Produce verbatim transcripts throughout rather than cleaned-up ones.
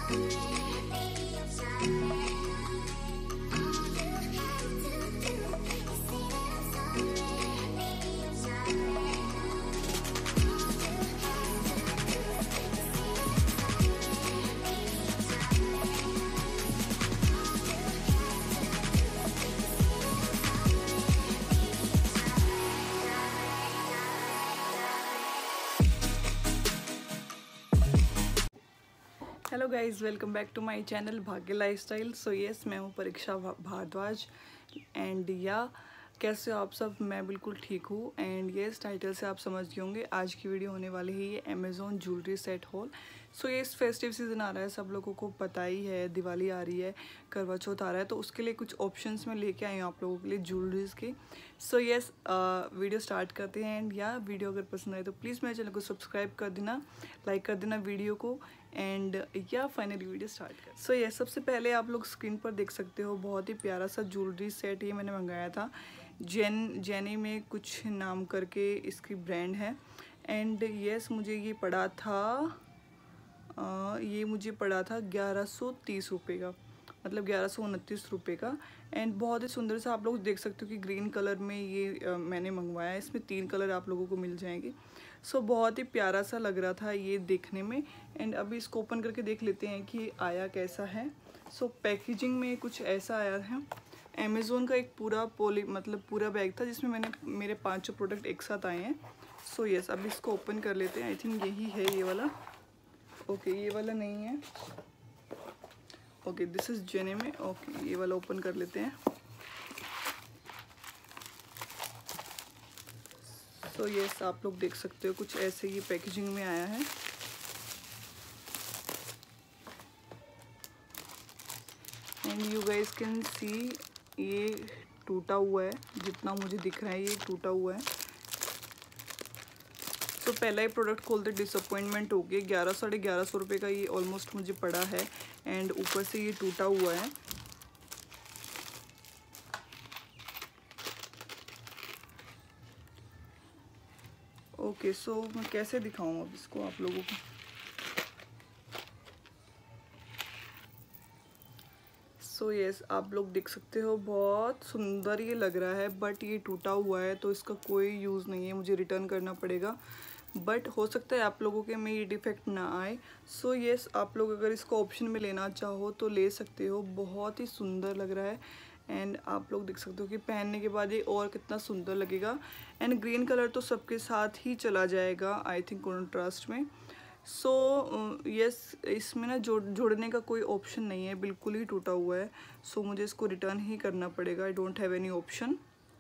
Hello guys, welcome back to my channel Bhagya lifestyle. So yes, मैं हूँ परीक्षा Bhardwaj and या कैसे हो आप सब। मैं बिल्कुल ठीक हूँ एंड यस, टाइटल से आप समझ गए होंगे आज की वीडियो होने वाली है ये Amazon jewellery set haul. So ये फेस्टिव सीज़न आ रहा है, सब लोगों को पता ही है, दिवाली आ रही है, करवा चौथ आ रहा है, तो उसके लिए कुछ ऑप्शंस मैं लेके आई हूँ आप लोगों के लिए ज्वेलरीज़ के। सो यस, वीडियो स्टार्ट करते हैं एंड या वीडियो अगर पसंद आए तो प्लीज़ मेरे चैनल को सब्सक्राइब कर देना, लाइक कर देना वीडियो को एंड या फाइनली वीडियो स्टार्ट कर। सो ये सबसे पहले आप लोग स्क्रीन पर देख सकते हो, बहुत ही प्यारा सा ज्वेलरी सेट ये मैंने मंगाया था। जेन जेनी में कुछ नाम करके इसकी ब्रांड है एंड यस, मुझे ये पड़ा था आ, ये मुझे पड़ा था ग्यारह सौ तीस रुपये का, मतलब ग्यारह सौ उनतीस रुपये का। एंड बहुत ही सुंदर सा आप लोग देख सकते हो कि ग्रीन कलर में ये आ, मैंने मंगवाया है। इसमें तीन कलर आप लोगों को मिल जाएंगे। सो so, बहुत ही प्यारा सा लग रहा था ये देखने में एंड अभी इसको ओपन करके देख लेते हैं कि आया कैसा है। सो so, पैकेजिंग में कुछ ऐसा आया है। अमेज़ॉन का एक पूरा पोली मतलब पूरा बैग था जिसमें मैंने मेरे पांचों प्रोडक्ट एक साथ आए हैं। सो so, यस, अभी इसको ओपन कर लेते हैं। आई थिंक यही है ये वाला। ओके okay, ये वाला नहीं है। ओके, दिस इज जेने में। ओके okay, ये वाला ओपन कर लेते हैं। सो so, यस, आप लोग देख सकते हो कुछ ऐसे ही पैकेजिंग में आया है। And you guys can see ये टूटा हुआ है, जितना मुझे दिख रहा है ये टूटा हुआ है। तो so, पहला ही प्रोडक्ट खोलते डिसअपॉइंटमेंट हो गया। ग्यारह साढ़े ग्यारह सौ रुपये का ये ऑलमोस्ट मुझे पड़ा है एंड ऊपर से ये टूटा हुआ है। ओके okay, सो so, मैं कैसे दिखाऊँ अब इसको आप लोगों को। सो so, यस yes, आप लोग देख सकते हो बहुत सुंदर ये लग रहा है, बट ये टूटा हुआ है तो इसका कोई यूज़ नहीं है, मुझे रिटर्न करना पड़ेगा। बट हो सकता है आप लोगों के में ये डिफेक्ट ना आए। सो so, यस yes, आप लोग अगर इसको ऑप्शन में लेना चाहो तो ले सकते हो। बहुत ही सुंदर लग रहा है एंड आप लोग देख सकते हो कि पहनने के बाद ये और कितना सुंदर लगेगा। एंड ग्रीन कलर तो सबके साथ ही चला जाएगा आई थिंक कॉन्ट्रास्ट में। So so, yes uh, yes, इसमें ना जोड़ जोड़ने का कोई ऑप्शन नहीं है, बिल्कुल ही टूटा हुआ है। सो so, मुझे इसको रिटर्न ही करना पड़ेगा। I don't have any option.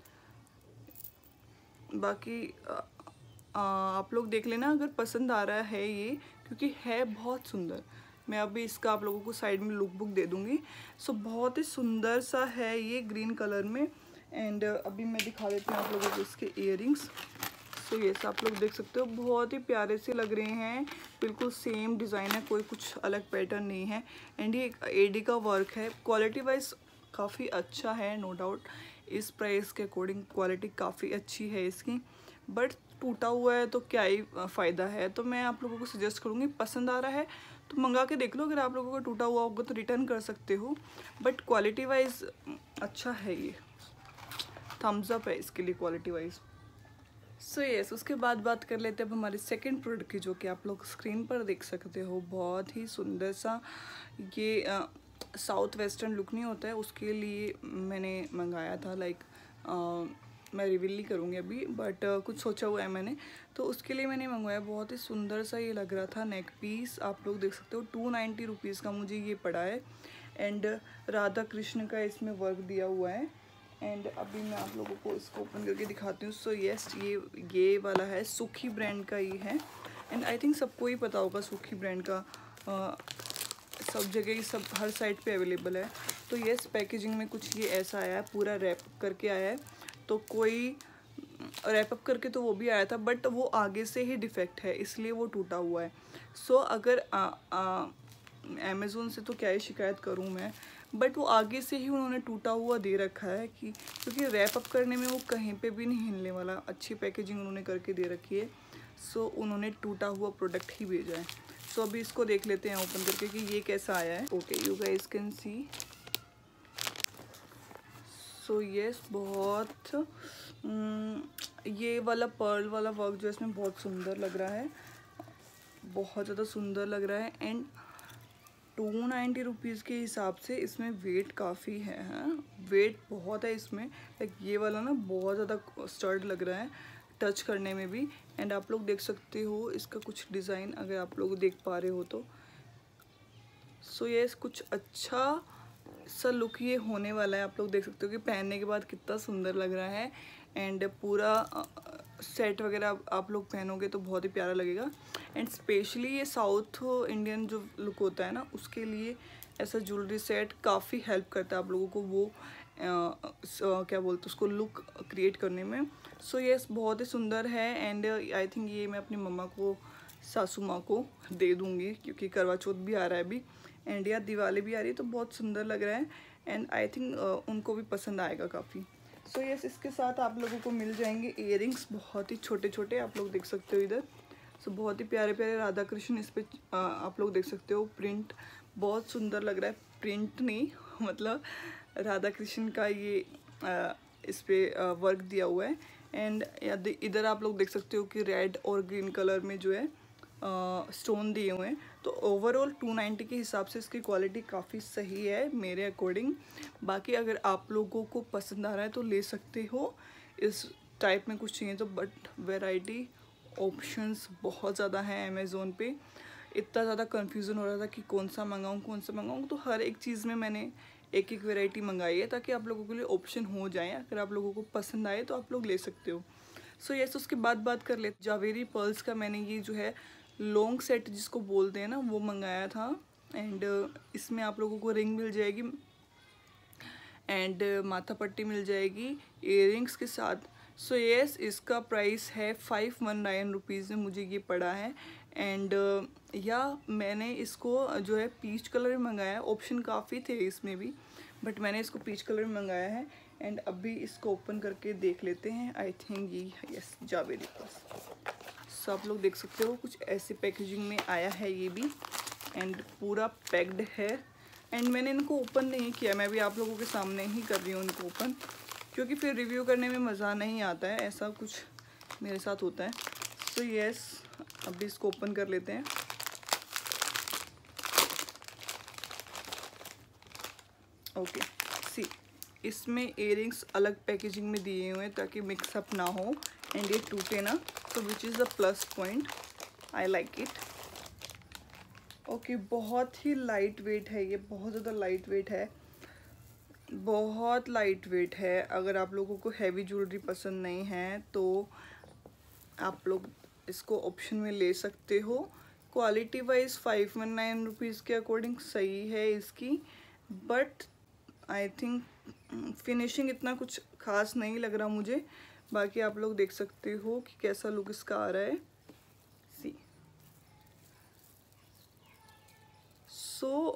बाकी आ, आ, आप लोग देख लेना अगर पसंद आ रहा है ये, क्योंकि है बहुत सुंदर। मैं अभी इसका आप लोगों को साइड में लुक बुक दे दूँगी। सो so, बहुत ही सुंदर सा है ये ग्रीन कलर में। एंड अभी मैं दिखा देती हूँ आप लोगों को इसके इयररिंग्स। तो ये आप लोग देख सकते हो बहुत ही प्यारे से लग रहे हैं, बिल्कुल सेम डिज़ाइन है, कोई कुछ अलग पैटर्न नहीं है। एंड ये एडी का वर्क है। क्वालिटी वाइज काफ़ी अच्छा है, नो डाउट। इस प्राइस के अकॉर्डिंग क्वालिटी काफ़ी अच्छी है इसकी, बट टूटा हुआ है तो क्या ही फ़ायदा है। तो मैं आप लोगों को सजेस्ट करूँगी, पसंद आ रहा है तो मंगा के देख लो। अगर आप लोगों को टूटा हुआ होगा तो रिटर्न कर सकते हो, बट क्वालिटी वाइज अच्छा है, ये थम्स अप है इसके लिए quality wise. So so yes yes, उसके बाद बात कर लेते हैं अब हमारे सेकंड प्रोडक्ट की, जो कि आप लोग स्क्रीन पर देख सकते हो। बहुत ही सुंदर सा ये आ, साउथ वेस्टर्न लुक नहीं होता है, उसके लिए मैंने मंगाया था। लाइक मैं रिवील नहीं करूँगी अभी, बट आ, कुछ सोचा हुआ है मैंने, तो उसके लिए मैंने मंगवाया। बहुत ही सुंदर सा ये लग रहा था नेक पीस। आप लोग देख सकते हो टू नाइन्टी रुपीज़ का मुझे ये पड़ा है एंड राधा कृष्ण का इसमें वर्क दिया हुआ है। एंड अभी मैं आप लोगों को इसको ओपन करके दिखाती हूँ। सो यस, ये ये वाला है, सुखी ब्रांड का ये है एंड आई थिंक सबको ही पता होगा सुखी ब्रांड का। आ, सब जगह सब हर साइट पे अवेलेबल है। तो यस, पैकेजिंग में कुछ ये ऐसा आया है, पूरा रैप करके आया है। तो कोई रैप अप करके तो वो भी आया था, बट वो आगे से ही डिफेक्ट है, इसलिए वो टूटा हुआ है। सो so, अगर अमेज़ोन से तो क्या ही शिकायत करूँ मैं, बट वो आगे से ही उन्होंने टूटा हुआ दे रखा है कि क्योंकि रैप अप करने में वो कहीं पे भी नहीं हिलने वाला। अच्छी पैकेजिंग उन्होंने करके दे रखी है। सो so, उन्होंने टूटा हुआ प्रोडक्ट ही भेजा है। सो अभी इसको देख लेते हैं ओपन करके कि ये कैसा आया है। Okay you guys can see. So yes, बहुत ये वाला पर्ल वाला वर्क जो है इसमें बहुत सुंदर लग रहा है, बहुत ज़्यादा सुंदर लग रहा है। एंड टू नाइन्टी रुपीज़ के हिसाब से इसमें वेट काफ़ी है, हाँ वेट बहुत है इसमें। लाइक ये वाला ना बहुत ज़्यादा स्टर्ड लग रहा है टच करने में भी। एंड आप लोग देख सकते हो इसका कुछ डिज़ाइन, अगर आप लोग देख पा रहे हो तो। सो ये कुछ अच्छा सा लुक ये होने वाला है। आप लोग देख सकते हो कि पहनने के बाद कितना सुंदर लग रहा है। एंड पूरा सेट वगैरह आप लोग पहनोगे तो बहुत ही प्यारा लगेगा। एंड स्पेशली ये साउथ इंडियन जो लुक होता है ना, उसके लिए ऐसा ज्वेलरी सेट काफ़ी हेल्प करता है आप लोगों को वो आ, आ, क्या बोलते हैं उसको, लुक क्रिएट करने में। सो so, ये yes, बहुत ही सुंदर है। एंड आई थिंक ये मैं अपनी मम्मा को, सासू माँ को दे दूँगी क्योंकि करवा चौथ भी आ रहा है अभी एंड या दिवाली भी आ रही है, तो बहुत सुंदर लग रहा है। एंड आई थिंक उनको भी पसंद आएगा काफ़ी। सो so, यस yes, इसके साथ आप लोगों को मिल जाएंगे इयररिंग्स, बहुत ही छोटे छोटे, आप लोग देख सकते हो इधर। सो so, बहुत ही प्यारे प्यारे राधा कृष्ण इस पर आप लोग देख सकते हो। प्रिंट बहुत सुंदर लग रहा है, प्रिंट नहीं मतलब राधा कृष्ण का ये आ, इस पर वर्क दिया हुआ है। एंड इधर आप लोग देख सकते हो कि रेड और ग्रीन कलर में जो है स्टोन दिए हुए हैं। तो ओवरऑल टू नाइन्टी के हिसाब से इसकी क्वालिटी काफ़ी सही है मेरे अकॉर्डिंग। बाकी अगर आप लोगों को पसंद आ रहा है तो ले सकते हो, इस टाइप में कुछ चाहिए तो। बट वैरायटी ऑप्शंस बहुत ज़्यादा हैं अमेज़ोन पे। इतना ज़्यादा कन्फ्यूज़न हो रहा था कि कौन सा मंगाऊँ कौन सा मंगाऊँ, तो हर एक चीज़ में मैंने एक एक वैरायटी मंगाई है ताकि आप लोगों के लिए ऑप्शन हो जाए। अगर आप लोगों को पसंद आए तो आप लोग ले सकते हो। सो so, यस yes, उसके बाद बात कर लेते जावेरी पर्ल्स का। मैंने ये जो है लॉन्ग सेट जिसको बोलते हैं ना, वो मंगाया था। एंड इसमें आप लोगों को रिंग मिल जाएगी एंड माथा पट्टी मिल जाएगी इयररिंग्स के साथ। सो so, यस yes, इसका प्राइस है फाइव वन नाइन रुपीज़ में मुझे ये पड़ा है। एंड या मैंने इसको जो है पीच कलर में मंगाया है, ऑप्शन काफ़ी थे इसमें भी बट मैंने इसको पीच कलर में मंगाया है। एंड अभी इसको ओपन करके देख लेते हैं। आई थिंक ये यस जावेरी पर्स। सो आप लोग देख सकते हो कुछ ऐसे पैकेजिंग में आया है ये भी। एंड पूरा पैक्ड है। एंड मैंने इनको ओपन नहीं किया, मैं भी आप लोगों के सामने ही कर रही हूँ इनको ओपन, क्योंकि फिर रिव्यू करने में मज़ा नहीं आता है, ऐसा कुछ मेरे साथ होता है। सो so, यस yes, अभी इसको ओपन कर लेते हैं। ओके सी, इसमें इयररिंग्स अलग पैकेजिंग में दिए हुए हैं ताकि मिक्सअप ना हो एंड ये टूटे ना, तो which is the plus point, I like it. Okay बहुत ही लाइट वेट है ये, बहुत ज़्यादा लाइट वेट है, बहुत लाइट वेट है। अगर आप लोगों को हैवी ज्वेलरी पसंद नहीं है तो आप लोग इसको ऑप्शन में ले सकते हो। Quality wise five one nine rupees के अकॉर्डिंग सही है इसकी, बट आई थिंक फिनिशिंग इतना कुछ खास नहीं लग रहा मुझे। बाकी आप लोग देख सकते हो कि कैसा लुक इसका आ रहा है। सी सो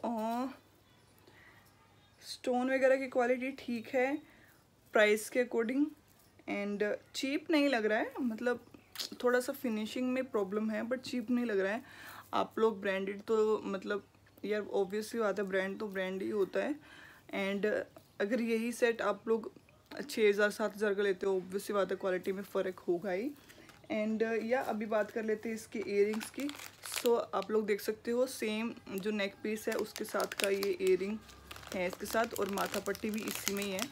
स्टोन वगैरह की क्वालिटी ठीक है प्राइस के अकॉर्डिंग एंड चीप नहीं लग रहा है, मतलब थोड़ा सा फिनिशिंग में प्रॉब्लम है बट चीप नहीं लग रहा है। आप लोग ब्रांडेड तो मतलब यार ऑब्वियसली बात है, ब्रांड तो ब्रांड ही होता है। एंड अगर यही सेट आप लोग छः हज़ार सात हज़ार का लेते हो, ऑब्वियसली बात है क्वालिटी में फ़र्क होगा ही। एंड या अभी बात कर लेते हैं इसके इयररिंग्स की। सो so, आप लोग देख सकते हो सेम जो नेक पीस है उसके साथ का ये इयररिंग है इसके साथ, और माथा पट्टी भी इसी में ही है।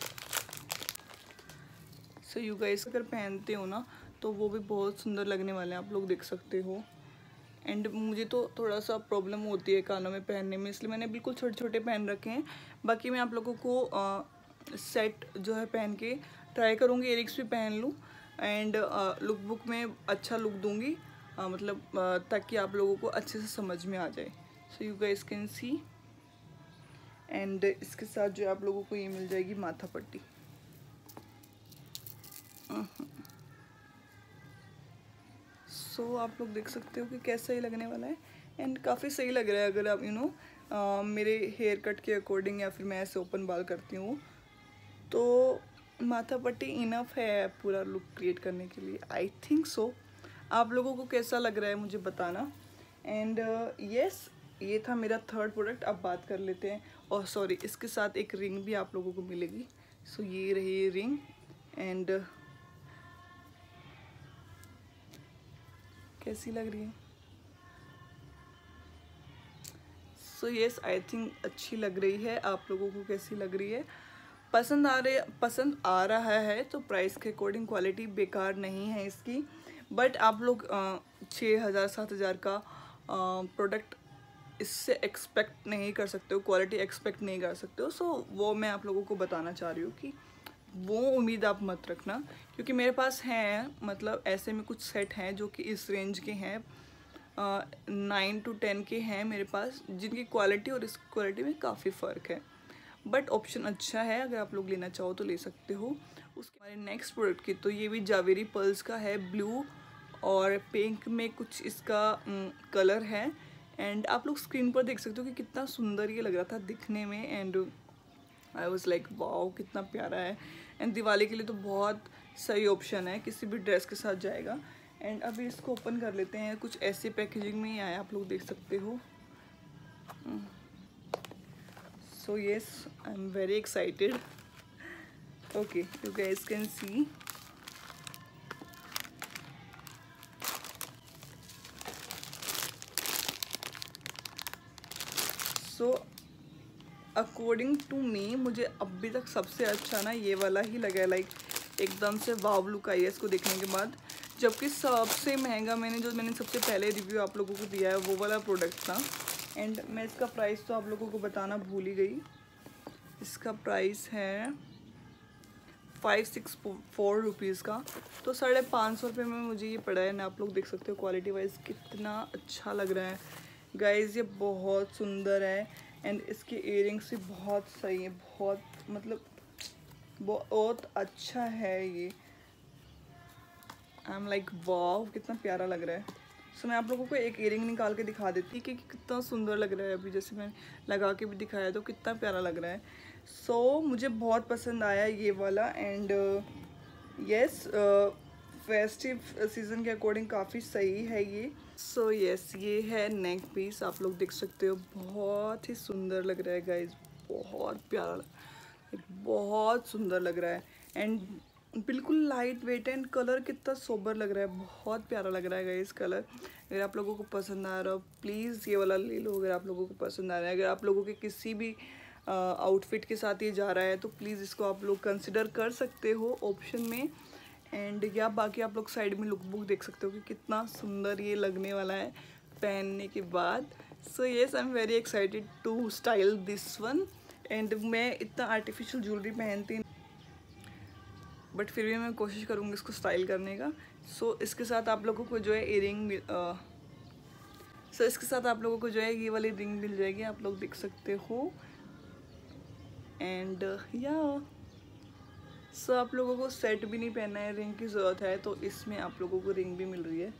सो यू गाइस अगर पहनते हो ना तो वो भी बहुत सुंदर लगने वाले हैं, आप लोग देख सकते हो। एंड मुझे तो थोड़ा सा प्रॉब्लम होती है कानों में पहनने में, इसलिए मैंने बिल्कुल छोटे छोटे पहन रखे हैं। बाकी मैं आप लोगों को आ, सेट जो है पहन के ट्राई करूँगी, इयररिंग्स भी पहन लूँ एंड लुक बुक में अच्छा लुक दूँगी, आ, मतलब आ, ताकि आप लोगों को अच्छे से समझ में आ जाए। So you guys can see. And इसके साथ जो आप लोगों को ये मिल जाएगी माथा पट्टी। सो so, आप लोग देख सकते हो कि कैसा ही लगने वाला है एंड काफ़ी सही लग रहा है। अगर आप यू you नो know, मेरे हेयर कट के अकॉर्डिंग या फिर मैं ऐसे ओपन बाल करती हूँ तो माथा पट्टी इनफ है पूरा लुक क्रिएट करने के लिए, आई थिंक सो। आप लोगों को कैसा लग रहा है मुझे बताना। एंड यस, ये था मेरा थर्ड प्रोडक्ट। अब बात कर लेते हैं, और सॉरी, इसके साथ एक रिंग भी आप लोगों को मिलेगी। सो so, ये रही रिंग, एंड कैसी लग रही है? सो यस, आई थिंक अच्छी लग रही है। आप लोगों को कैसी लग रही है? पसंद आ रहे पसंद आ रहा है तो प्राइस के अकॉर्डिंग क्वालिटी बेकार नहीं है इसकी, बट आप लोग छः हज़ार सात हज़ार का प्रोडक्ट इससे एक्सपेक्ट नहीं कर सकते हो, क्वालिटी एक्सपेक्ट नहीं कर सकते हो। सो so, वो मैं आप लोगों को बताना चाह रही हूँ कि वो उम्मीद आप मत रखना, क्योंकि मेरे पास हैं, मतलब ऐसे में कुछ सेट हैं जो कि इस रेंज के हैं, नाइन टू टेन के हैं मेरे पास, जिनकी क्वालिटी और इस क्वालिटी में काफ़ी फ़र्क है। बट ऑप्शन अच्छा है, अगर आप लोग लेना चाहो तो ले सकते हो। उसके हमारे नेक्स्ट प्रोडक्ट की, तो ये भी जावेरी पर्ल्स का है, ब्लू और पिंक में कुछ इसका कलर है। एंड आप लोग स्क्रीन पर देख सकते हो कि कितना सुंदर ये लग रहा था दिखने में, and I was like wow, कितना प्यारा है। एंड दिवाली के लिए तो बहुत सही ऑप्शन है, किसी भी ड्रेस के साथ जाएगा। एंड अभी इसको ओपन कर लेते हैं। कुछ ऐसी पैकेजिंग में ही आया, आप लोग देख सकते हो। So yes, I am very excited. Okay, you guys can see. So according to me, मुझे अभी तक सबसे अच्छा ना ये वाला ही लगा है। लाइक एकदम से वाव लुक आई है इसको देखने के बाद। जबकि सबसे महंगा मैंने जो मैंने सबसे पहले रिव्यू आप लोगों को दिया है वो वाला प्रोडक्ट था। एंड मैं इसका प्राइस तो आप लोगों को बताना भूल ही गई। इसका प्राइस है फाइव सिक्स फोर रुपीज़ का, तो साढ़े पाँच सौ रुपये में मुझे ये पड़ा है ना। आप लोग देख सकते हो क्वालिटी वाइज कितना अच्छा लग रहा है गाइज़, ये बहुत सुंदर है। एंड इसके इयरिंग्स भी बहुत सही है, बहुत मतलब बहुत अच्छा है ये। आई एम लाइक वाव, कितना प्यारा लग रहा है। सो so, मैं आप लोगों को एक इयरिंग निकाल के दिखा देती कि कितना सुंदर लग रहा है। अभी जैसे मैंने लगा के भी दिखाया तो कितना प्यारा लग रहा है। सो so, मुझे बहुत पसंद आया ये वाला। एंड यस, फेस्टिव सीज़न के अकॉर्डिंग काफ़ी सही है ये। सो so, यस yes, ये है नेक पीस, आप लोग देख सकते हो। बहुत ही सुंदर लग रहा है गाइज, बहुत प्यारा, बहुत सुंदर लग रहा है। एंड बिल्कुल लाइट वेट, एंड कलर कितना सोबर लग रहा है, बहुत प्यारा लग रहा है गाइस कलर। अगर आप लोगों को पसंद आ रहा हो प्लीज़ ये वाला ले लो, अगर आप लोगों को पसंद आ रहा है। अगर आप लोगों के किसी भी आउटफिट के साथ ये जा रहा है तो प्लीज़ इसको आप लोग कंसिडर कर सकते हो ऑप्शन में। एंड या बाकी आप लोग साइड में लुक बुक देख सकते हो कि कितना सुंदर ये लगने वाला है पहनने के बाद। So yes, I am very excited to style this one. And मैं इतना आर्टिफिशियल ज्वेलरी पहनती, बट फिर भी मैं कोशिश करूँगी इसको स्टाइल करने का। सो so, इसके साथ आप लोगों को जो है इयरिंग सो so, इसके साथ आप लोगों को जो है ये वाली रिंग मिल जाएगी, आप लोग देख सकते हो। एंड या सो आप लोगों को सेट भी नहीं पहनना है, रिंग की ज़रूरत है तो इसमें आप लोगों को रिंग भी मिल रही है।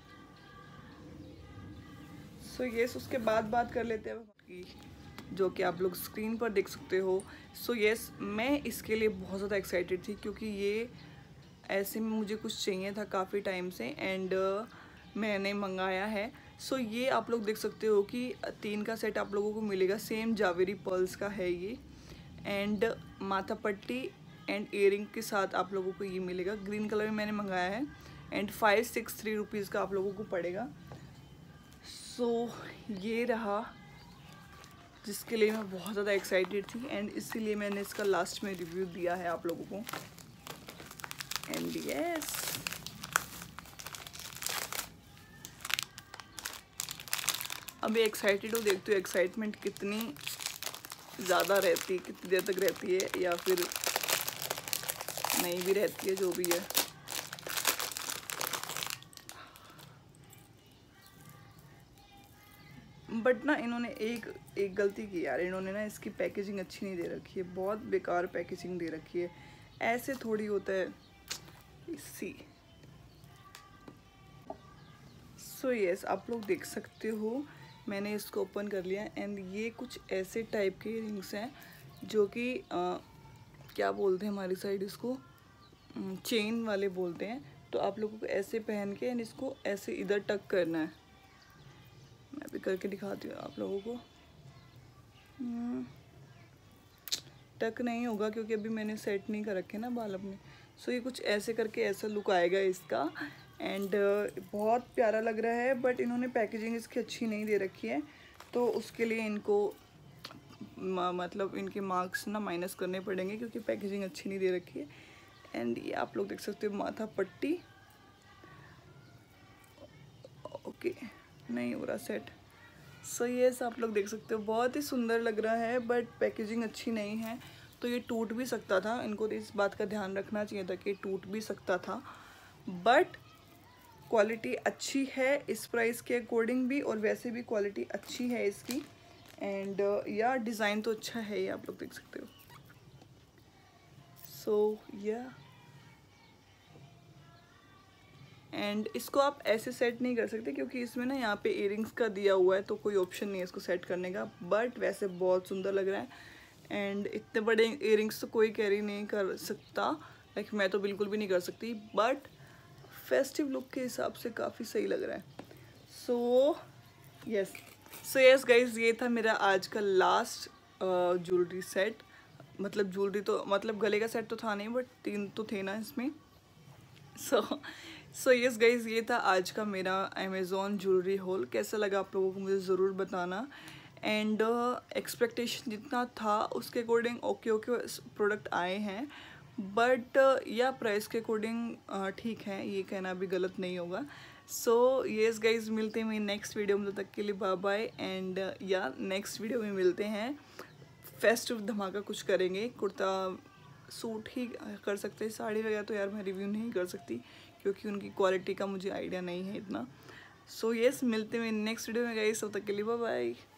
सो so, येस, उसके बाद बात कर लेते हैं जो कि आप लोग स्क्रीन पर देख सकते हो। सो so, येस, मैं इसके लिए बहुत ज़्यादा एक्साइटेड थी, क्योंकि ये ऐसे में मुझे कुछ चाहिए था काफ़ी टाइम से। एंड uh, मैंने मंगाया है। सो so, ये आप लोग देख सकते हो कि तीन का सेट आप लोगों को मिलेगा, सेम जावेरी पर्ल्स का है ये। एंड माथा पट्टी एंड इयरिंग के साथ आप लोगों को ये मिलेगा, ग्रीन कलर में मैंने मंगाया है। And five six three rupees का आप लोगों को पड़ेगा। सो so, ये रहा जिसके लिए मैं बहुत ज़्यादा एक्साइटेड थी, एंड इसीलिए मैंने इसका लास्ट में रिव्यू दिया है आप लोगों को। एंड यस, अभी एक्साइटेड हो, देखते हो एक्साइटमेंट कितनी ज़्यादा रहती है, कितनी देर तक रहती है या फिर नहीं भी रहती है, जो भी है। बट ना इन्होंने एक एक गलती की यार, इन्होंने ना इसकी पैकेजिंग अच्छी नहीं दे रखी है, बहुत बेकार पैकेजिंग दे रखी है। ऐसे थोड़ी होता है इसी। सो यस, आप लोग देख सकते हो मैंने इसको ओपन कर लिया। एंड ये कुछ ऐसे टाइप के रिंग्स हैं जो कि क्या बोलते हैं हमारी साइड इसको, चेन वाले बोलते हैं। तो आप लोगों को ऐसे पहन के एंड इसको ऐसे इधर टक करना है। मैं भी करके दिखाती हूँ आप लोगों को। टक नहीं होगा क्योंकि अभी मैंने सेट नहीं कर रखे ना बाल अपने। सो ये कुछ ऐसे करके ऐसा लुक आएगा इसका। एंड uh, बहुत प्यारा लग रहा है, बट इन्होंने पैकेजिंग इसकी अच्छी नहीं दे रखी है, तो उसके लिए इनको मतलब इनके मार्क्स ना माइनस करने पड़ेंगे क्योंकि पैकेजिंग अच्छी नहीं दे रखी है। एंड ये आप लोग देख सकते हो माथा पट्टी। ओके नहीं हो रहा सेट। सो ये आप लोग देख सकते हो बहुत ही सुंदर लग रहा है, बट पैकेजिंग अच्छी नहीं है तो ये टूट भी सकता था। इनको तो इस बात का ध्यान रखना चाहिए था कि टूट भी सकता था, बट क्वालिटी अच्छी है इस प्राइस के अकॉर्डिंग भी, और वैसे भी क्वालिटी अच्छी है इसकी। एंड या डिज़ाइन तो अच्छा है, ये आप लोग देख सकते हो। सो या एंड इसको आप ऐसे सेट नहीं कर सकते क्योंकि इसमें ना यहाँ पे इयरिंग्स का दिया हुआ है, तो कोई ऑप्शन नहीं है इसको सेट करने का, बट वैसे बहुत सुंदर लग रहा है। एंड इतने बड़े इयरिंग्स तो कोई कैरी नहीं कर सकता, लाइक मैं तो बिल्कुल भी नहीं कर सकती, बट फेस्टिव लुक के हिसाब से काफ़ी सही लग रहा है। So yes so yes guys, ये था मेरा आज का लास्ट ज्वेलरी सेट। मतलब ज्वेलरी तो मतलब गले का सेट तो था नहीं, बट तीन तो थे ना इसमें। सो सो यस गाइज, ये था आज का मेरा अमेज़ॉन ज्वेलरी हॉल। कैसा लगा आप लोगों को मुझे ज़रूर बताना। एंड एक्सपेक्टेशन जितना था उसके अकॉर्डिंग ओके ओके प्रोडक्ट आए हैं, बट या प्राइस के अकॉर्डिंग ठीक है, ये कहना भी गलत नहीं होगा। सो येस गाइज, मिलते हैं नेक्स्ट वीडियो में, तब तक के लिए बाय बाय। एंड या नेक्स्ट वीडियो में मिलते हैं, फेस्टिव धमाका कुछ करेंगे। कुर्ता सूट ही कर सकते हैं, साड़ी वगैरह तो यार मैं रिव्यू नहीं कर सकती क्योंकि उनकी क्वालिटी का मुझे आइडिया नहीं है इतना। सो येस, मिलते हैं नेक्स्ट वीडियो में गाइज, तब तक के लिए बाय बाय।